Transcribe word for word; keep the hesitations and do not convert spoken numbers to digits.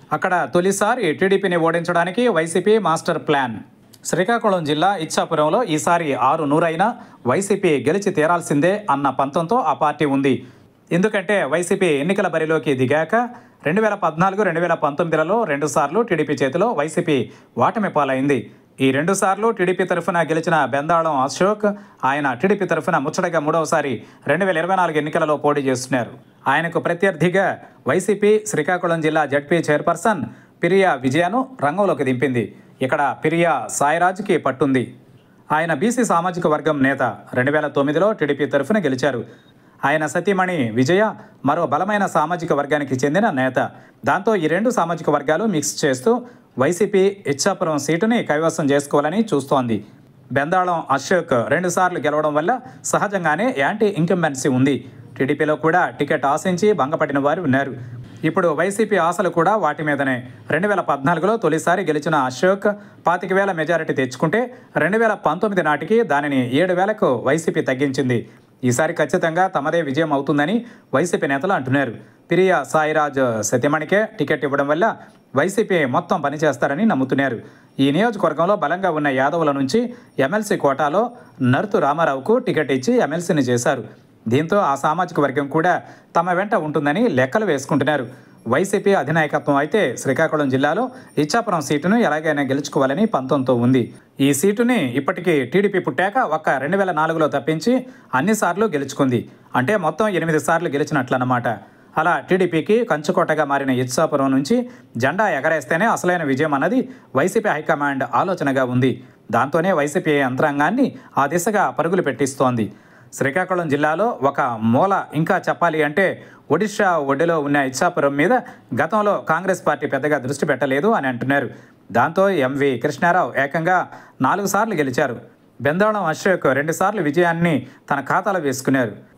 అక్కడ తొలిసారి టీడీపీని ఓడించడానికి వైసీపీ మాస్టర్ ప్లాన్. శ్రీకాకుళం జిల్లా ఇచ్చాపురంలో ఈసారి ఆరు నూరైనా వైసీపీ గెలిచి తీరాల్సిందే అన్న పంతంతో ఆ పార్టీ ఉంది. ఎందుకంటే వైసీపీ ఎన్నికల బరిలోకి దిగాక రెండు వేల పద్నాలుగు రెండు వేల పంతొమ్మిదిలలో రెండుసార్లు టీడీపీ చేతిలో వైసీపీ ఓటమి పాలైంది. ఈ రెండుసార్లు టీడీపీ తరఫున గెలిచిన బెందాళం అశోక్ ఆయన టీడీపీ తరఫున ముచ్చటగా మూడవసారి రెండు వేల ఇరవై నాలుగు ఎన్నికలలో పోటీ చేస్తున్నారు. ఆయనకు ప్రత్యర్థిగా వైసీపీ శ్రీకాకుళం జిల్లా జడ్పీ చైర్పర్సన్ పిరియా విజయను రంగంలోకి దింపింది. ఇక్కడ పిరియా సాయిరాజ్కి పట్టుంది. ఆయన బీసీ సామాజిక వర్గం నేత. రెండు వేల తొమ్మిదిలో టీడీపీ తరఫున గెలిచారు. ఆయన సతీమణి విజయ మరో బలమైన సామాజిక వర్గానికి చెందిన నేత. దాంతో ఈ రెండు సామాజిక వర్గాలు మిక్స్ చేస్తూ వైసీపీ ఇచ్చాపురం సీటుని కైవసం చేసుకోవాలని చూస్తోంది. బెందాళం అశోక్ రెండుసార్లు గెలవడం వల్ల సహజంగానే యాంటీ ఇంకంబెన్సీ ఉంది. టీడీపీలో కూడా టికెట్ ఆశించి భంగపడిన వారు ఉన్నారు. ఇప్పుడు వైసీపీ ఆశలు కూడా వాటి మీదనే. రెండు వేల పద్నాలుగులో తొలిసారి గెలిచిన అశోక్ పాతిక వేల మెజారిటీ తెచ్చుకుంటే రెండు వేల పంతొమ్మిది నాటికి దానిని ఏడు వేలకు వైసీపీ తగ్గించింది. ఈసారి ఖచ్చితంగా తమదే విజయం అవుతుందని వైసీపీ నేతలు అంటున్నారు. పిరియా సాయిరాజ్ సత్యమణికే టికెట్ ఇవ్వడం వల్ల వైసీపీ మొత్తం పనిచేస్తారని నమ్ముతున్నారు. ఈ నియోజకవర్గంలో బలంగా ఉన్న యాదవుల నుంచి ఎమ్మెల్సీ కోటాలో నర్తు రామారావుకు టికెట్ ఇచ్చి ఎమ్మెల్సీని చేశారు. దీంతో ఆ సామాజిక వర్గం కూడా తమ వెంట ఉంటుందని లెక్కలు వేసుకుంటున్నారు. వైసీపీ అధినాయకత్వం అయితే శ్రీకాకుళం జిల్లాలో ఇచ్చాపురం సీటును ఎలాగైనా గెలుచుకోవాలని పంతంతో ఉంది. ఈ సీటుని ఇప్పటికీ టీడీపీ పుట్టాక ఒక్క రెండు వేల నాలుగులో తప్పించి అన్నిసార్లు గెలుచుకుంది. అంటే మొత్తం ఎనిమిది సార్లు గెలిచినట్లన్నమాట. అలా టీడీపీకి కంచుకోటగా మారిన ఇచ్చాపురం నుంచి జెండా ఎగరేస్తేనే అసలైన విజయం అన్నది వైసీపీ హైకమాండ్ ఆలోచనగా ఉంది. దాంతోనే వైసీపీ యంత్రాంగాన్ని ఆ దిశగా పరుగులు పెట్టిస్తోంది. శ్రీకాకుళం జిల్లాలో ఒక మూల ఇంకా చెప్పాలి అంటే ఒడిషా ఒడ్డులో ఉన్న ఇచ్చాపురం మీద గతంలో కాంగ్రెస్ పార్టీ పెద్దగా దృష్టి పెట్టలేదు అని అంటున్నారు. దాంతో ఎంవి కృష్ణారావు ఏకంగా నాలుగు సార్లు గెలిచారు. బెందాళం అశోక్ రెండుసార్లు విజయాన్ని తన ఖాతాలో వేసుకున్నారు.